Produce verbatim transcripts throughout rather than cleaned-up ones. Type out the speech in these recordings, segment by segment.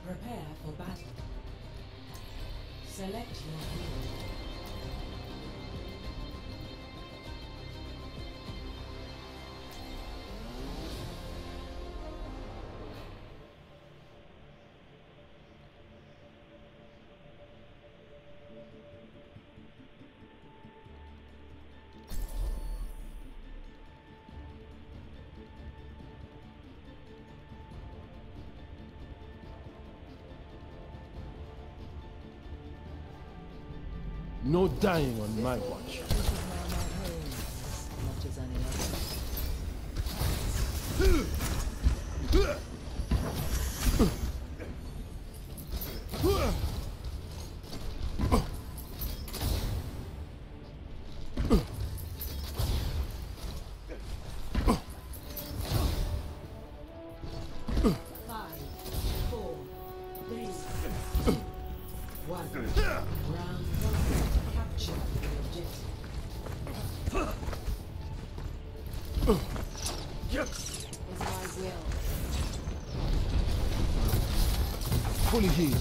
Prepare for battle. Select your hero. No dying on my watch. This is now my home, as much as any Five, four, three, one. Round one. Capture the objective. Is my will. Fully healed.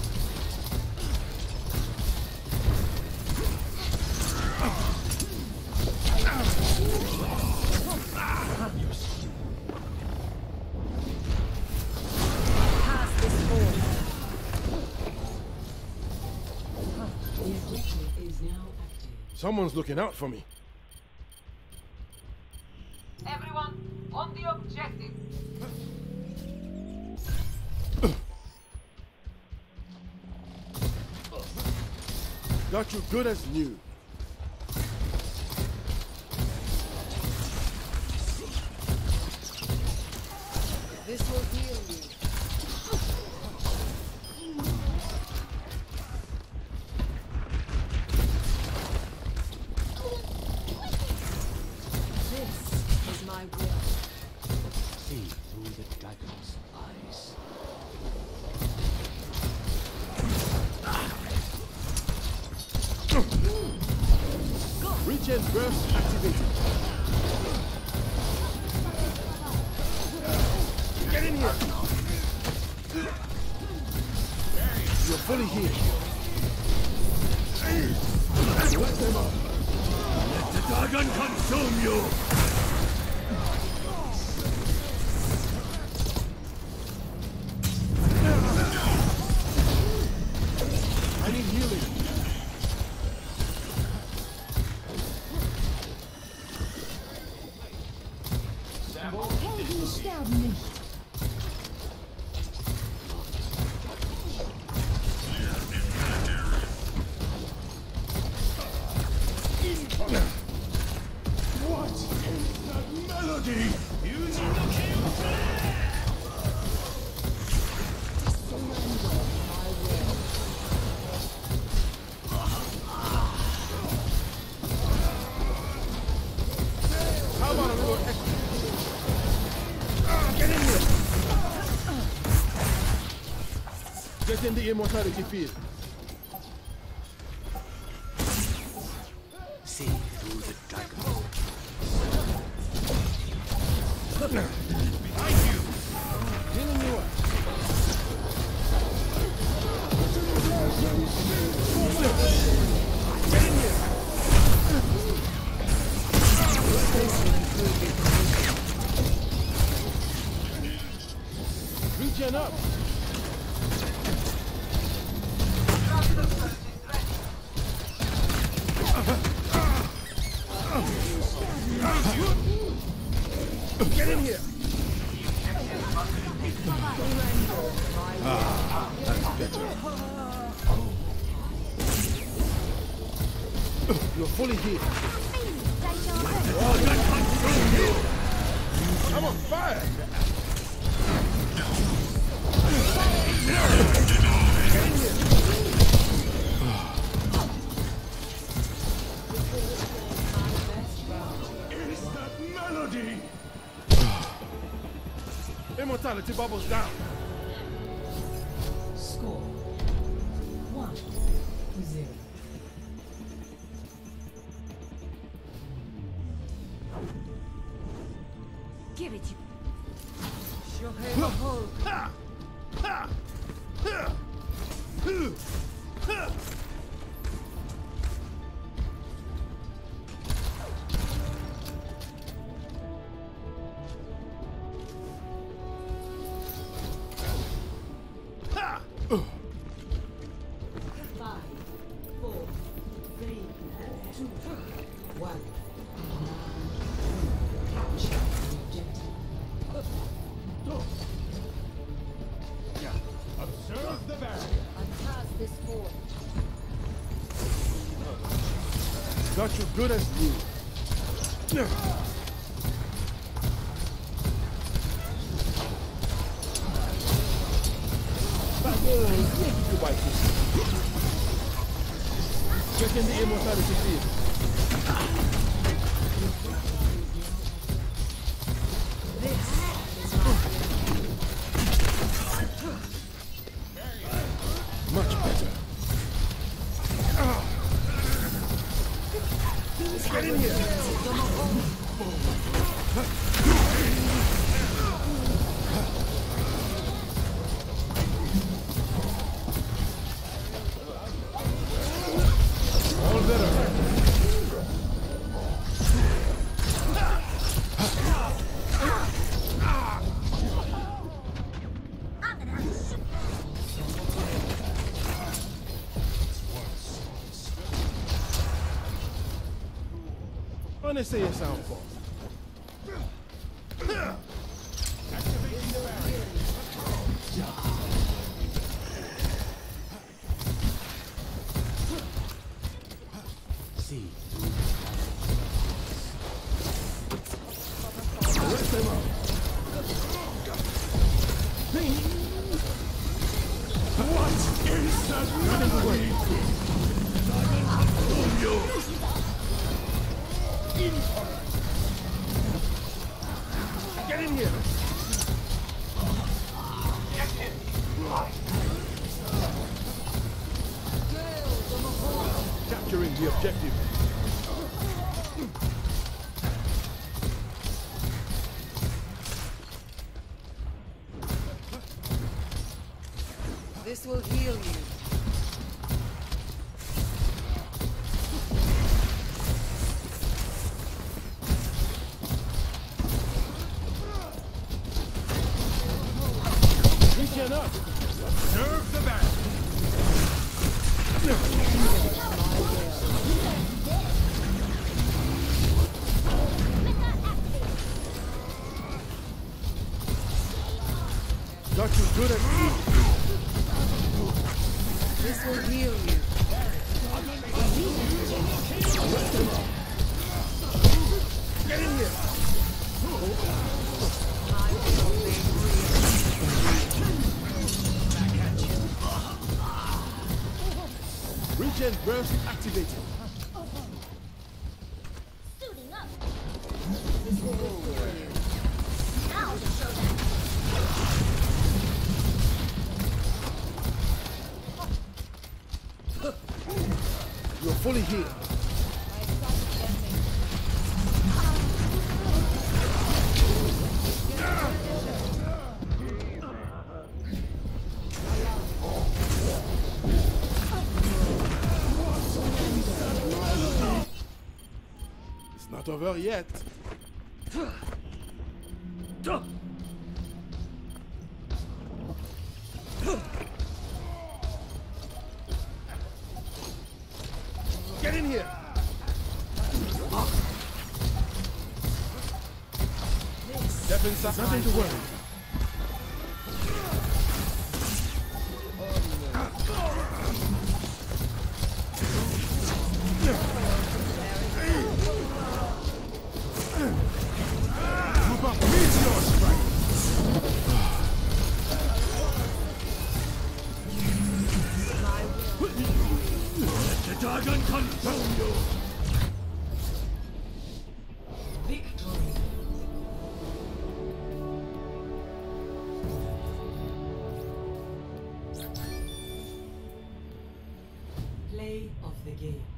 Pass this forward. The objective is now active. Someone's looking out for me. Everyone, on the objective. Got you good as new. This will heal you. This is my will. See through the dragon's eyes. Regen burst activated. Get in here. You're fully healed. Let them up. Let the dragon consume you! I need healing. Helden sterben nicht. What is that melody? How about a little extra? Get in here. Get in the immortality field. See through the dragon. Healing you up. Get in here. Regen up. Get in here. Ah, that's better. You're fully healed. I'm on fire. Get in here. Is that melody? Immortality bubbles down. Score one to zero. Give it you. Shohei Mahol. Ha! Ha! Five, four, three, two, one. Capture the objective. Observe the barrier. Untask this fort. Got you good as new. Check in the immortality field. Much better. Get in here. All better. When they say it sound false. See. Arrest them out. What is that melody? Get in here. Capturing the objective. This will heal you. Reaching up. Observe the barrier. Got you good at This will heal you. Get in here. Regen burst activated. Suiting up. This will restore you. Now to show them. You're fully healed. It's not over yet. Get in here. Step inside. Nothing to worry. Move up. Meteor strike. Let the dragon consume you. Victory. Play of the game.